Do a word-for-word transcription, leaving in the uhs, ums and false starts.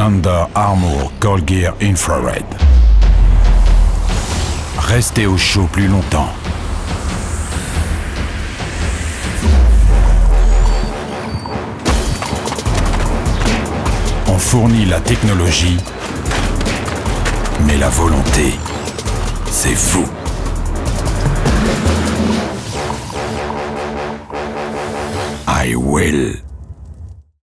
Under Armour Cold Gear Infrared. Restez au chaud plus longtemps. On fournit la technologie, mais la volonté, c'est vous. I will.